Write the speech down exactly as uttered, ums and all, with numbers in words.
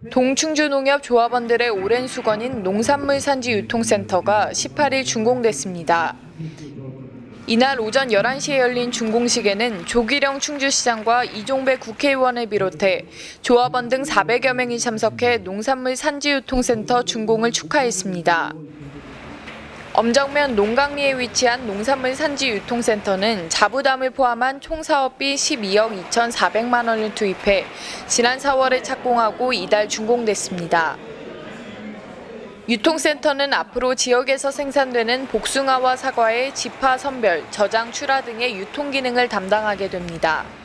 동충주농협조합원들의 오랜 수건인 농산물 산지 유통센터가 십팔 일 준공됐습니다. 이날 오전 열한 시에 열린 준공식에는 조기령 충주시장과 이종배 국회의원을 비롯해 조합원 등 사백여 명이 참석해 농산물 산지 유통센터 준공을 축하했습니다. 엄정면 농강리에 위치한 농산물 산지 유통센터는 자부담을 포함한 총 사업비 십이억 이천사백만 원을 투입해 지난 사월에 착공하고 이달 준공됐습니다. 유통센터는 앞으로 지역에서 생산되는 복숭아와 사과의 지파 선별, 저장 출하 등의 유통 기능을 담당하게 됩니다.